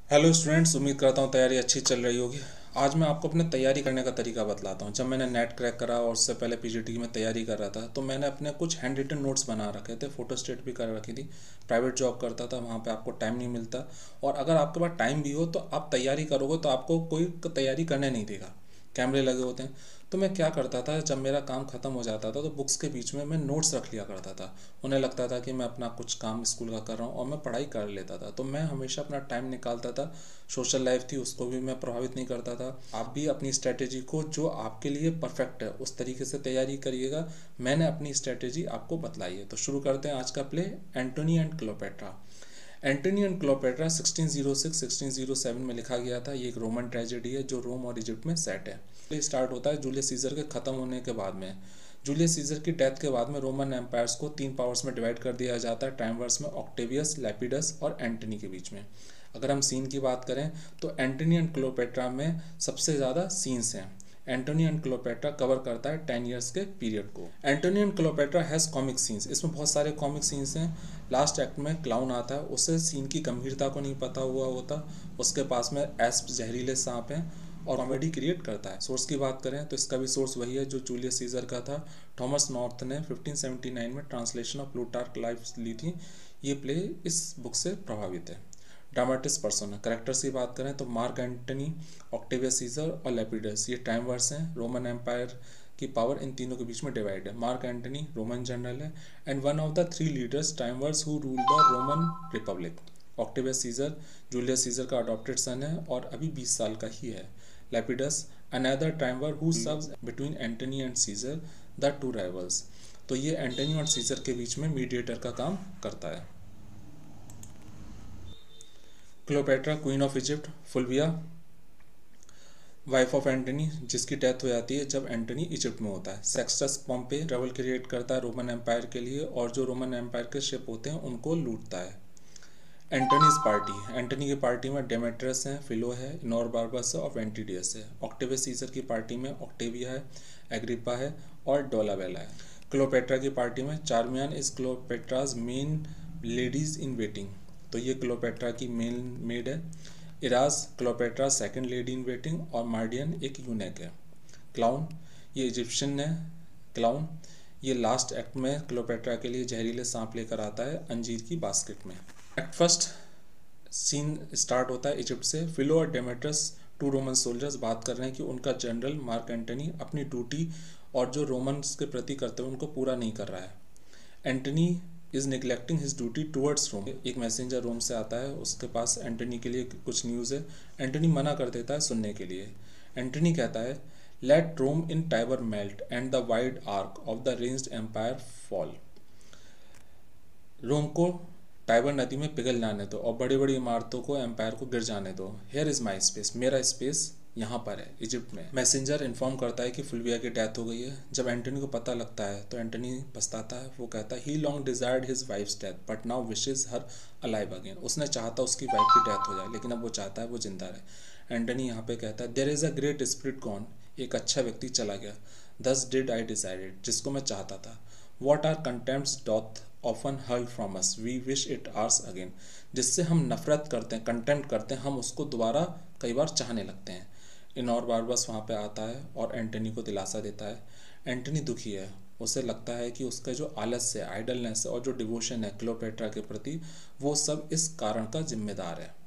Hello students, उम्मीद करता हूँ तैयारी अच्छी चल रही होगी। आज मैं आपको अपने तैयारी करने का तरीका बतलाता हूँ। जब मैंने नेट क्रैक करा और उससे पहले पीजीटी में तैयारी कर रहा था तो मैंने अपने कुछ हैंड रिटन नोट्स बना रखे थे, फोटो स्टेट भी कर रखी थी। प्राइवेट जॉब करता था, वहाँ पे आपको टाइम नहीं मिलता, और अगर आपके पास टाइम भी हो तो आप तैयारी करोगे तो आपको कोई तैयारी करने नहीं देगा, कैमरे लगे होते हैं। तो मैं क्या करता था, जब मेरा काम ख़त्म हो जाता था तो बुक्स के बीच में मैं नोट्स रख लिया करता था। उन्हें लगता था कि मैं अपना कुछ काम स्कूल का कर रहा हूँ और मैं पढ़ाई कर लेता था। तो मैं हमेशा अपना टाइम निकालता था। सोशल लाइफ थी, उसको भी मैं प्रभावित नहीं करता था। आप भी अपनी स्ट्रैटेजी को जो आपके लिए परफेक्ट है उस तरीके से तैयारी करिएगा। मैंने अपनी स्ट्रैटेजी आपको बतलाई है। तो शुरू करते हैं आज का play, Antony and Cleopatra. Antony and Cleopatra 1606-1607 में लिखा गया था। ये एक रोमन ट्रेजेडी है जो रोम और इजिप्ट में सेट है। ये स्टार्ट होता है जूलियस सीजर के ख़त्म होने के बाद में। जूलियस सीजर की डेथ के बाद में रोमन एम्पायर्स को 3 पावर्स में डिवाइड कर दिया जाता है, टाइमवर्स में ऑक्टेवियस, लैपिडस और एंटनी के बीच में। अगर हम सीन की बात करें तो एंटनी एंड क्लोपेट्रा में सबसे ज़्यादा सीन्स हैं। एंटोनी एंड क्लोपेट्रा कवर करता है 10 ईयर्स के पीरियड को। Antony and Cleopatra has comic scenes, इसमें बहुत सारे कॉमिक सीन्स हैं। लास्ट एक्ट में क्लाउन आता है, उसे सीन की गंभीरता को नहीं पता हुआ होता, उसके पास में एस्प जहरीले सांप हैं और कॉमेडी क्रिएट करता है। सोर्स की बात करें तो इसका भी सोर्स वही है जो जूलियस सीजर का था। थॉमस नॉर्थ ने 1579 में ट्रांसलेशन ऑफ प्लूटार्क लाइफ ली थी। ये प्ले इस बुक से प्रभावित है। ड्रामेटिस पर्सोना, करेक्टर्स की बात करें तो मार्क एंटनी, ऑक्टेवियस सीजर और लेपिडस, ये टाइम वर्स हैं। रोमन एम्पायर की पावर इन तीनों के बीच में डिवाइड है। मार्क एंटनी रोमन जनरल है and one of the 3 leaders triumvirs who rule the Roman republic. Octavius Caesar Julius Caesar का अडॉप्टेड सन है और अभी 20 साल का ही है। Lepidus another triumvir who serves between Antony and Caesar, the two rivals. तो ये एंटनी और सीजर के बीच में मीडिएटर का काम करता है। Cleopatra queen of Egypt, Fulvia wife of Antony, जिसकी डेथ हो जाती है जब एंटनी इजिप्ट में होता है। सेक्सटस पॉम्पे ट्रबल क्रिएट करता है रोमन एम्पायर के लिए और जो रोमन एम्पायर के शिप होते हैं उनको लूटता है। एंटनीज पार्टी, एंटनी की पार्टी में डेमेट्रस है, फिलो है, नोरबार्बस है और वेंटिडियस है। ऑक्टेवियस सीजर की पार्टी में ऑक्टेविया है, एग्रिपा है और डोलावेला है। क्लोपेट्रा की पार्टी में Charmian is Cleopatra's main ladies in waiting, तो ये क्लोपेट्रा की मेन मेड है। Iras Cleopatra second lady in waiting और मार्डियन एक यूनेक है। क्लाउन, ये इजिप्शियन है। क्लाउन ये लास्ट एक्ट में क्लोपेट्रा के लिए जहरीले सांप लेकर आता है अंजीर की बास्केट में। एक्ट फर्स्ट सीन स्टार्ट होता है इजिप्ट से। फिलो और डेमेट्रस टू रोमन सोल्जर्स बात कर रहे हैं कि उनका जनरल मार्क एंटनी अपनी ड्यूटी और जो रोमन्स के प्रति करते हैं उनको पूरा नहीं कर रहा है। Antony is neglecting his duty towards Rome. एक मैसेंजर रोम से आता है, उसके पास एंटनी के लिए कुछ न्यूज़ है। एंटनी मना कर देता है सुनने के लिए। एंटनी कहता है, let Rome in Tiber melt and the wide arch of the ranged empire fall. Rome को टाइबर नदी में पिघल जाने दो और बड़ी बड़ी इमारतों को एम्पायर को गिर जाने दो। हेयर इज़ माई स्पेस, मेरा स्पेस यहाँ पर है इजिप्ट में। मैसेंजर इन्फॉर्म करता है कि फुल्विया की डेथ हो गई है। जब एंटनी को पता लगता है तो एंटनी पछताता है। वो कहता है, he long desired his wife's death but now wishes her alive again. उसने चाहता उसकी वाइफ की डेथ हो जाए लेकिन अब वो चाहता है वो जिंदा रहे। एंटनी यहाँ पे कहता है, there is a great spirit gone, एक अच्छा व्यक्ति चला गया। दस डिड आई डिसाइडेड, जिसको मैं चाहता था। What our contempts doth often hurl from us, we wish it ours again. जिससे हम नफरत करते हैं, कंटेम्प्ट करते हैं, हम उसको दोबारा कई बार चाहने लगते हैं। इनोर बारबस वहाँ पे आता है और एंटनी को दिलासा देता है। एंटनी दुखी है, उसे लगता है कि उसका जो आलस्य, आइडलनेस है और जो डिवोशन है क्लोपेट्रा के प्रति, वो सब इस कारण का जिम्मेदार है।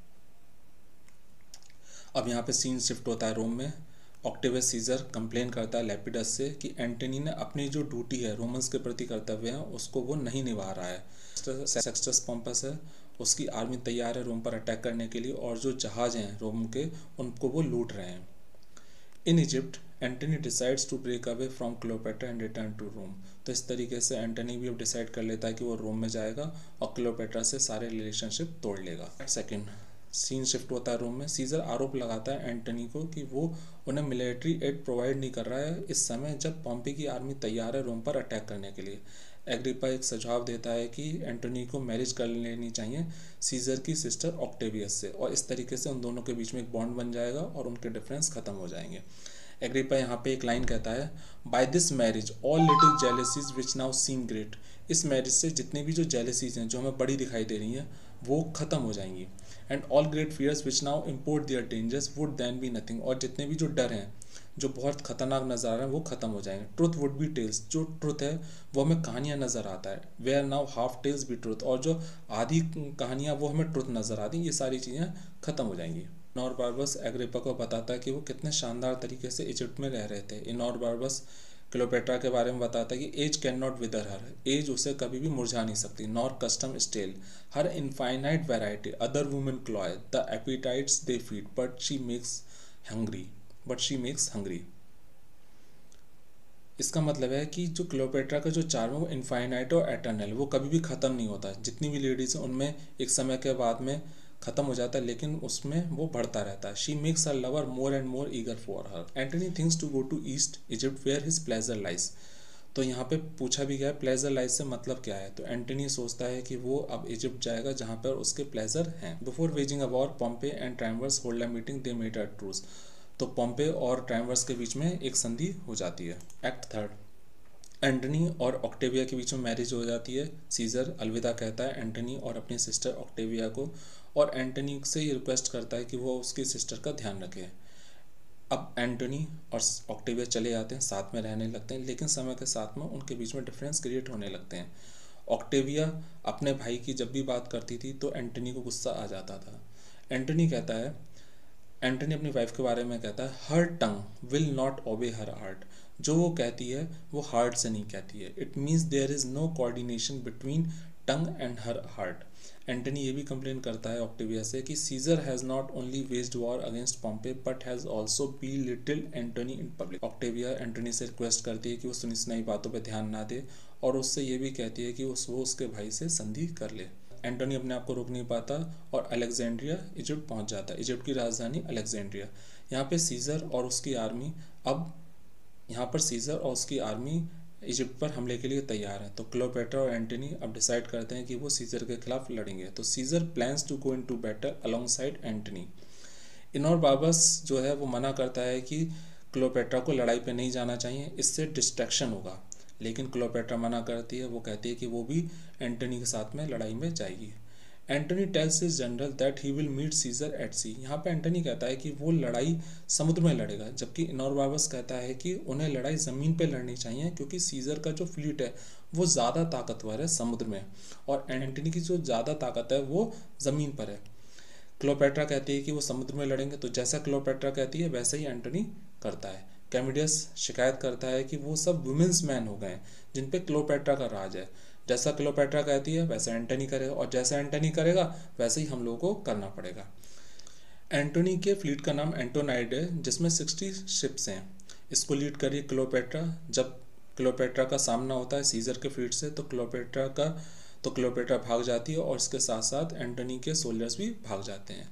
अब यहाँ पे सीन शिफ्ट होता है रोम में। ऑक्टेवियस सीजर कंप्लेन करता है लेपिडस से कि एंटनी ने अपनी जो ड्यूटी है रोमन्स के प्रति कर्तव्य है उसको वो नहीं निभा रहा है। सेक्सटस पॉम्पस है, उसकी आर्मी तैयार है रोम पर अटैक करने के लिए और जो जहाज हैं रोम के उनको वो लूट रहे हैं। In Egypt Antony decides to break away from Cleopatra and return to Rome. तो इस तरीके से एंटनी भी अब डिसाइड कर लेता है कि वो रोम में जाएगा और क्लोपेट्रा से सारे रिलेशनशिप तोड़ लेगा। सेकेंड सीन शिफ्ट होता है रोम में। सीजर आरोप लगाता है एंटनी को कि वो उन्हें मिलिट्री एड प्रोवाइड नहीं कर रहा है इस समय जब पॉम्पी की आर्मी तैयार है रोम पर अटैक करने के लिए। एग्रिपा एक सुझाव देता है कि एंटनी को मैरिज कर लेनी चाहिए सीजर की सिस्टर ऑक्टेवियस से, और इस तरीके से उन दोनों के बीच में एक बॉन्ड बन जाएगा और उनके डिफरेंस खत्म हो जाएंगे। एग्रिपा यहाँ पे एक लाइन कहता है, by this marriage all little jealousies which now seem great. इस मैरिज से जितनी भी जो जेलेसीज हैं जो हमें बड़ी दिखाई दे रही हैं वो ख़त्म हो जाएंगी। And all great fears which now import their dangers would then be nothing, और जितने भी जो डर हैं जो बहुत खतरनाक नज़र आ रहे हैं वो ख़त्म हो जाएंगे। ट्रुथ वुड बी टेल्स, जो ट्रुथ है वो हमें कहानियाँ नज़र आता है। Where now half tales be truth, और जो आधी कहानियाँ वो हमें ट्रुथ नज़र आती, ये सारी चीज़ें ख़त्म हो जाएंगी। इनोर बार्बस एग्रिप्पा को बताता है कि वो कितने शानदार तरीके से इजिप्ट में रह रहे थे। इनोर बार्बस क्लियोपेट्रा के बारे में बताता है कि age cannot wither her, age उसे कभी भी मुरझा नहीं सकती। Nor custom stale her infinite variety other women cloy the appetites they feed but she makes hungry. इसका मतलब है कि जो क्लियोपेट्रा का जो चार्म है वो इनफाइनाइट और एटर्नल, वो कभी भी ख़त्म नहीं होता। जितनी भी लेडीज़ हैं उनमें एक समय के बाद में ख़त्म हो जाता है, लेकिन उसमें वो बढ़ता रहता है। She makes her lover more and more eager for her. Antony thinks to go to east Egypt where his pleasure lies. तो यहाँ पे पूछा भी गया है प्लेजर लाइज से मतलब क्या है। तो एंटनी सोचता है कि वो अब इजिप्ट जाएगा जहाँ पर उसके प्लेजर हैं। Before waging a war Pompey and triumvirs hold a meeting, they made a truce. तो पोम्पे और ट्रायम्वर्स के बीच में एक संधि हो जाती है। एक्ट थर्ड, एंटनी और ऑक्टेविया के बीच में मैरिज हो जाती है। सीजर अलविदा कहता है एंटनी और अपनी सिस्टर ऑक्टेविया को, और एंटनी से ये रिक्वेस्ट करता है कि वो उसकी सिस्टर का ध्यान रखे। अब एंटनी और ऑक्टेविया चले जाते हैं, साथ में रहने लगते हैं, लेकिन समय के साथ में उनके बीच में डिफरेंस क्रिएट होने लगते हैं। ऑक्टेविया अपने भाई की जब भी बात करती थी तो एंटनी को गुस्सा आ जाता था। एंटनी अपनी वाइफ के बारे में कहता है हर टंग will not obey her heart, जो वो कहती है वो हार्ट से नहीं कहती है। It means there is no coordination between tongue and her heart. Antony ये भी कंप्लेन करता है ऑक्टेविया से कि Caesar has not only waged war against Pompey but has also belittle Antony in public. Octavia Antony से request करती है कि वो सुनी सुनाई बातों पर ध्यान ना दे, और उससे ये भी कहती है कि वो उसके भाई से संधि कर ले। एंटनी अपने आप को रोक नहीं पाता और अलेक्जेंड्रिया इजिप्ट पहुंच जाता है। इजिप्ट की राजधानी अलेक्जेंड्रिया। यहाँ पे सीजर और उसकी आर्मी इजिप्ट पर हमले के लिए तैयार है। तो क्लियोपेट्रा और एंटनी अब डिसाइड करते हैं कि वो सीजर के खिलाफ लड़ेंगे। तो Caesar plans to go into battle alongside Antony. Enobarbus जो है वो मना करता है कि क्लियोपेट्रा को लड़ाई पे नहीं जाना चाहिए, इससे डिस्ट्रैक्शन होगा, लेकिन क्लियोपेट्रा मना करती है। वो कहती है कि वो भी एंटनी के साथ में लड़ाई में जाएगी। Antony tells his general that he will meet Caesar at sea. यहाँ पे एंटनी कहता है कि वो लड़ाई समुद्र में लड़ेगा, जबकि इनोर बार्बस कहता है कि उन्हें लड़ाई ज़मीन पे लड़नी चाहिए, क्योंकि सीजर का जो फ्लीट है वो ज़्यादा ताकतवर है समुद्र में, और एंटनी की जो ज़्यादा ताकत है वो ज़मीन पर है। क्लियोपेट्रा कहती है कि वो समुद्र में लड़ेंगे, तो जैसा क्लियोपेट्रा कहती है वैसे ही एंटनी करता है। कैमिडियस शिकायत करता है कि वो सब वुमेन्स मैन हो गए जिन पे क्लियोपेट्रा का राज है। जैसा क्लियोपेट्रा कहती है वैसा एंटनी करेगा, और जैसा एंटनी करेगा वैसे ही हम लोगों को करना पड़ेगा। एंटनी के फ्लीट का नाम एंटोनाइड है, जिसमें 60 शिप्स हैं। इसको लीड करी क्लियोपेट्रा। जब क्लियोपेट्रा का सामना होता है सीजर के फ्लीट से तो क्लियोपेट्रा भाग जाती है, और इसके साथ साथ एंटनी के सोल्जर्स भी भाग जाते हैं।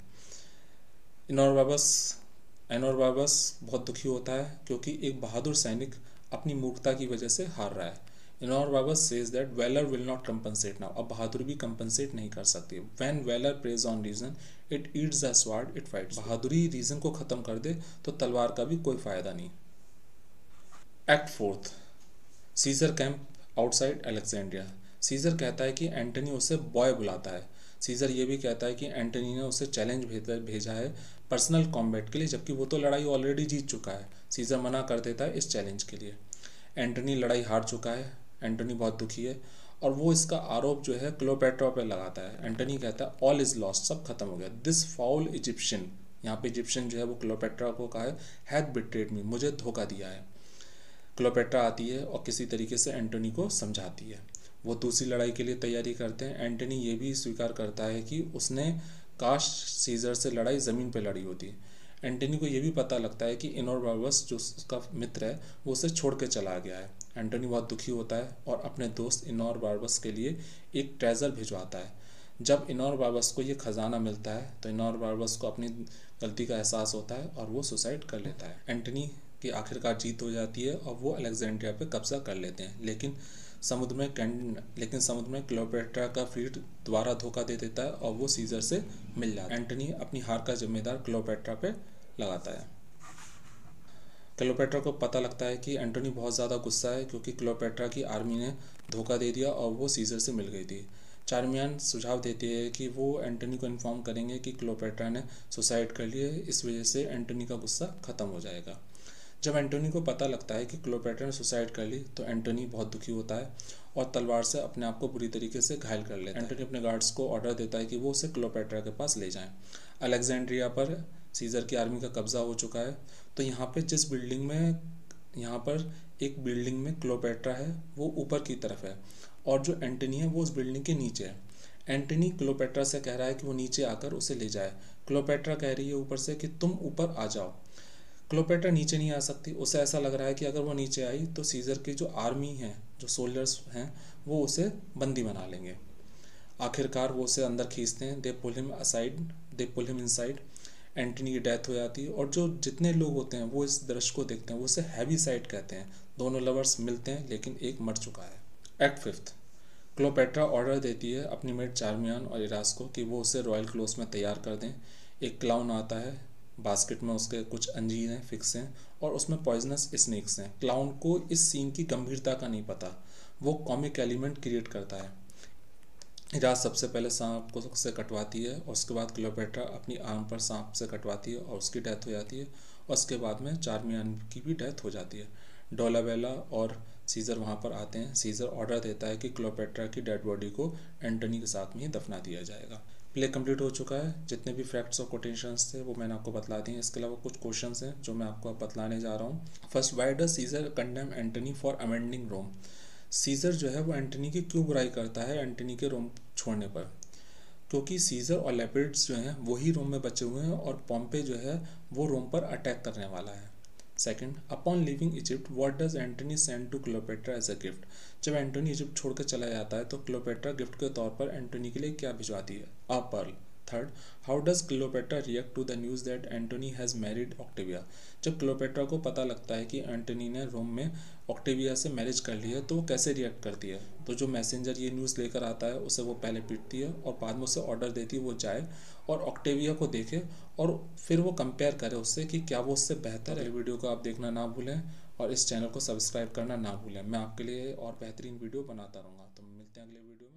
इनोर बार्बस बहुत दुखी होता है क्योंकि एक बहादुर सैनिक अपनी मूर्खता की वजह से हार रहा है। Enobarbus says that valour will not compensate now. अब बहादुरी भी कंपनसेट नहीं कर सकती। When valour preys on reason it eats the sword it fights. बहादुरी रीजन को खत्म कर दे तो तलवार का भी कोई फायदा नहीं। Act fourth, Caesar camp outside Alexandria. Caesar कहता है कि एंटनी उसे बॉय बुलाता है। सीजर ये भी कहता है कि एंटनी ने उसे चैलेंज भेजा है पर्सनल कॉम्बैट के लिए, जबकि वो तो लड़ाई ऑलरेडी जीत चुका है। सीजर मना कर देता है इस चैलेंज के लिए। एंटनी लड़ाई हार चुका है। एंटनी बहुत दुखी है और वो इसका आरोप जो है क्लियोपेट्रा पे लगाता है। एंटनी कहता है ऑल इज लॉस्ट, सब खत्म हो गया। दिस फाउल इजिप्शियन, यहाँ पे इजिप्शियन जो है वो क्लियोपेट्रा को कहा है हैड बिट्रेड मी, मुझे धोखा दिया है। क्लियोपेट्रा आती है और किसी तरीके से एंटनी को समझाती है। वो दूसरी लड़ाई के लिए तैयारी करते हैं। एंटनी ये भी स्वीकार करता है कि उसने काश सीजर से लड़ाई ज़मीन पे लड़ी होती। एंटनी को ये भी पता लगता है कि इनोर बार्बस जो उसका मित्र है वो उसे छोड़ के चला गया है। एंटनी बहुत दुखी होता है और अपने दोस्त इनोर बार्बस के लिए एक ट्रेजर भिजवाता है। जब इनोर बार्बस को ये खजाना मिलता है तो इनोर बार्बस को अपनी गलती का एहसास होता है और वो सुसाइड कर लेता है। एंटनी की आखिरकार जीत हो जाती है और वो अलेक्जेंड्रिया पे कब्जा कर लेते हैं, लेकिन समुद्र में क्लियोपेट्रा का फ्लीट दोबारा धोखा दे देता है और वो सीजर से मिल जाता है। एंटनी अपनी हार का जिम्मेदार क्लियोपेट्रा पे लगाता है। क्लियोपेट्रा को पता लगता है कि एंटनी बहुत ज़्यादा गुस्सा है क्योंकि क्लियोपेट्रा की आर्मी ने धोखा दे दिया और वो सीजर से मिल गई थी। चार्मियान सुझाव देती है कि वो एंटनी को इन्फॉर्म करेंगे कि क्लियोपेट्रा ने सुसाइड कर लिया है, इस वजह से एंटनी का गुस्सा ख़त्म हो जाएगा। जब एंटोनी को पता लगता है कि क्लियोपेट्रा ने सुसाइड कर ली तो एंटोनी बहुत दुखी होता है और तलवार से अपने आप को बुरी तरीके से घायल कर लेता है। एंटोनी अपने गार्ड्स को ऑर्डर देता है कि वो उसे क्लियोपेट्रा के पास ले जाएं। अलेक्जेंड्रिया पर सीजर की आर्मी का कब्जा हो चुका है। तो यहाँ पे जिस बिल्डिंग में यहाँ पर एक बिल्डिंग में क्लियोपेट्रा है वो ऊपर की तरफ है और जो एंटनी है वो उस बिल्डिंग के नीचे है। एंटनी क्लियोपेट्रा से कह रहा है कि वो नीचे आकर उसे ले जाए। क्लियोपेट्रा कह रही है ऊपर से कि तुम ऊपर आ जाओ। क्लियोपेट्रा नीचे नहीं आ सकती, उसे ऐसा लग रहा है कि अगर वो नीचे आई तो सीजर की जो आर्मी है, जो सोल्जर्स हैं, वो उसे बंदी बना लेंगे। आखिरकार वो उसे अंदर खींचते हैं। They pull him inside. Antony की डेथ हो जाती है और जो जितने लोग होते हैं वो इस दृश्य को देखते हैं, वो उसे हैवी साइड कहते हैं। दोनों लवर्स मिलते हैं लेकिन एक मर चुका है। एक्ट 5। क्लियोपेट्रा ऑर्डर देती है अपनी मेट चार्मियान और इरास को कि वो उसे रॉयल क्लोथ्स में तैयार कर दें। एक क्लाउन आता है, बास्केट में उसके कुछ अंजीर हैं, फिक्स हैं और उसमें पॉइजनस स्नेक्स हैं। क्लाउन को इस सीन की गंभीरता का नहीं पता, वो कॉमिक एलिमेंट क्रिएट करता है। इरास सबसे पहले सांप को से कटवाती है और उसके बाद क्लियोपेट्रा अपनी आर्म पर सांप से कटवाती है और उसकी डेथ हो जाती है और उसके बाद में चार्मियान की भी डेथ हो जाती है। डोलाबेला और सीजर वहाँ पर आते हैं। सीजर ऑर्डर देता है कि क्लियोपेट्रा की डेड बॉडी को एंटनी के साथ में ही दफना दिया जाएगा। प्ले कंप्लीट हो चुका है। जितने भी फैक्ट्स और कोटेशंस थे वो मैंने आपको बतला दिए। इसके अलावा कुछ क्वेश्चंस हैं जो मैं आपको अब बतलाने जा रहा हूँ। First, why does Caesar condemn Antony for amending Rome? Caesar जो है वो एंटनी की क्यों बुराई करता है एंटनी के रोम छोड़ने पर? क्योंकि सीजर और लेपिड्स जो हैं वही रोम में बचे हुए हैं और पॉम्पे जो है वो रोम पर अटैक करने वाला है। Second, upon leaving Egypt what does Antony send to Cleopatra as a gift? जब एंटनी इजिप्ट छोड़कर चला जाता है तो क्लियोपेट्रा गिफ्ट के तौर पर एंटनी के लिए क्या भिजवाती है? A pearl. Third, how does Cleopatra react to the news that Antony has married Octavia? जब क्लियोपेट्रा को पता लगता है कि एंटनी ने रोम में ऑक्टेविया से मैरिज कर ली है तो वो कैसे रिएक्ट करती है? तो जो मैसेंजर ये न्यूज़ लेकर आता है उसे वो पहले पीटती है और बाद में उसे ऑर्डर देती है वो जाए और ऑक्टेविया को देखे और फिर वो कंपेयर करे उससे कि क्या वो उससे बेहतर है। वीडियो को आप देखना ना भूलें और इस चैनल को सब्सक्राइब करना ना भूलें। मैं आपके लिए और बेहतरीन वीडियो बनाता रहूँगा। तो मिलते हैं अगले वीडियो में।